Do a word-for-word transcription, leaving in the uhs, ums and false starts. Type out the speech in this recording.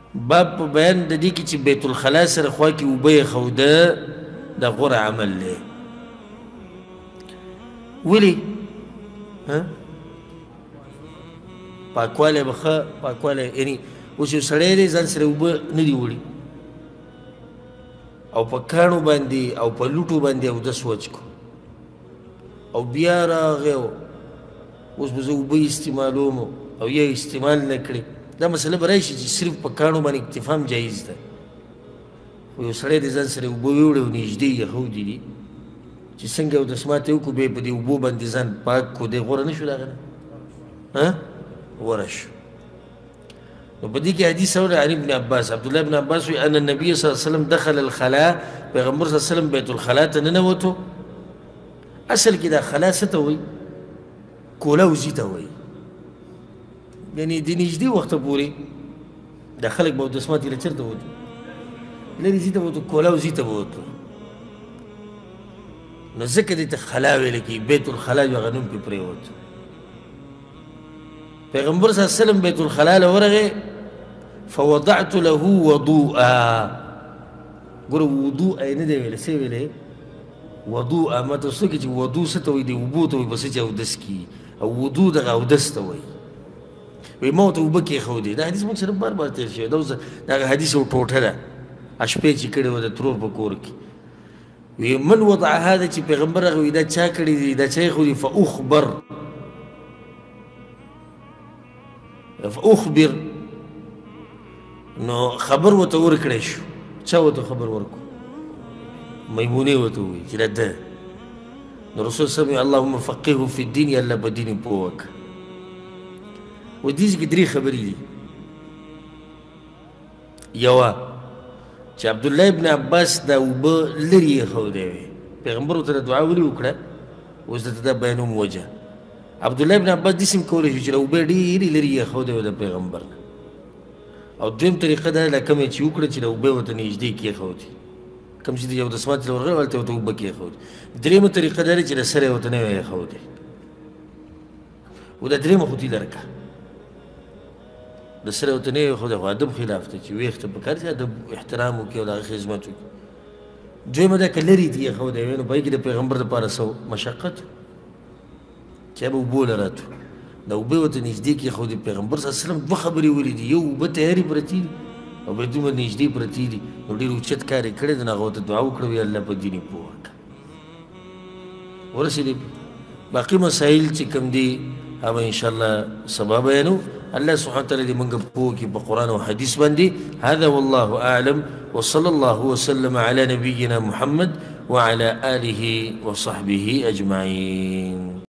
باب په بیان د دې کې چې بیت الخلا سره خوا کې اوبه یې ښوده دا غوره عمل دی ولې پاکوالی به ښه پاکوالی یعنی اوس یو سړی دی ځان سره اوبه نه دي وړي او په کاڼو باندې او په لوټو باندې اودس وچکو او بیا راغی اوس به زه اوبه استعمالوم او یا استعمال نه کړې دا مسله به راشي چې صرف په کاڼو باندې اکتفا هم جایز ده خو یو سړی د ځان سره اوبه ویوړی او نږدې یې ښودي دي چې څنګه اودس ماته وکړو بیا یې په دې اوبو باندې ځان پاک کړو دی غوره نه شو د هغه نه غوره شو نو په دې کې حدیث راغلی عن ابن عباس عبدالله ابن عباس وایي ان النبي صلی الله علیه وسلم دخل الخلا پیغمبر صلی الله علیه وسلم بیت الخلا ته ننوتو اصل کې دا خلا څه ته وایي کولوزي ته وایي یعنې د نږدې وخته پورې دا خلک به اودس ماتې له چېرته وتو لرې ځي ته به وتو کولوزي ته به وتو نو ځکه دې ته خلا ویل کېږي بیت الخلا یو هغه نوم پرې پرېوت پیغمبر صلی الله علیه وسلم بیت الخلا له ورغې فوضعت له وضوءا ګوره وضوء یې نه دی ویلی څه یې ویلی وضوءا ما ته څه کې چې وضوء څه ته وایي د اوبو ته وایي په څه چې اودس کېږي او وضوء دغه اودس ته وایي وی ما ورته اوبه کېښودې دا حدیث موږ سره بار بار تېر شوی دا اوس د هغه حدیث یو ټوټه ده شپې چې کړې وه د ترور په کور کې وی من وضع هذا چې پیغمبر هغه وي دا چا کړي دي دا چا ایښودي فاخبر فاخبر نو خبر ورته ورکړی شو چا ورته خبر ورکړو میمونې ورته ووایي چې دا ده نو رسول صلی الله علیه وسلم اللهم فقهه فی الدین یا الله په دین یې پوه وکړه و دې کې درې خبرې دي یوه چې عبدالله ابن عباس دا اوبه لرې یې ښودی وې پیغمبر ورته دعا ولې وکړه اوس درته دا بیانوم وجه عبدالله ابن عباس داسې هم کولی شو چې دا اوبه ډېرې لرې یې ښودی وې د پیغمبر نه او دویم طریقه دا ده کوم یې چې وکړه چې دا اوبه ورته نږدې کېښودي کوم چې د یو اودس ماتې له ورغی هلته ورته اوبه کېښودي دریمه طریقه دا ده چې د سره یې ورته نه وی ایښودی و دا درېیمه خو دې درکړه د سره ورته نه یې ایښودی خو ادب خلاف دی چې ویښ ته پکار چې ادب احترام وکړي او د هغه خدمت وکړي دویمه دا که لرې دي ایښودی وی نو په هغې کې د پیغمبر دپاره څه مشقت چې به اوبو له راتو دا اوبه ورته نږدې کېښودي پیغمبر صلی الله علیه وسلم دوه خبرې ویلې دي یو اوبه تیارې پرتې دي او بیا دومره نږدې پرتې دي نو ډېر اوچت کار یې کړی دی نو هغه ورته دعا وکړه وی الله په دین یې پوه وکړه ورسېدې باقي مسایل چې کوم دي هغه انشاءالله سبا بیانو الله سبحانه وتعالى دې موږ پوه کړي په قرآن او حدیث باندې هذا والله اعلم وصلى الله وسلم على نبينا محمد وعلى آله وصحبه أجمعين.